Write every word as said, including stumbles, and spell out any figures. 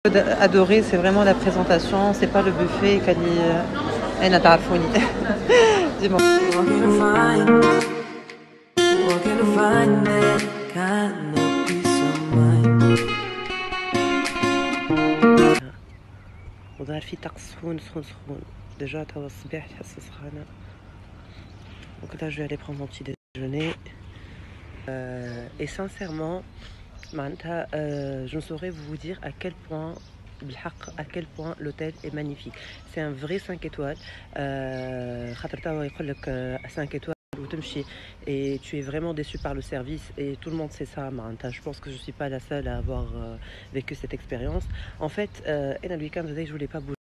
Adoré, c'est vraiment la présentation, c'est pas le buffet. Elle تعرفوني. Dis-moi. ودار في طقس سخون سخون سخون déjà توا الصباح تحس سخانة. Donc là je vais aller prendre mon petit déjeuner euh, et sincèrement euh, je ne saurais vous dire à quel point à quel point l'hôtel est magnifique. C'est un vrai cinq étoiles. Euh, cinq étoiles et tu es vraiment déçu par le service et tout le monde sait ça. Je pense que je ne suis pas la seule à avoir vécu cette expérience. En fait, euh, le week-end je voulais pas bouger.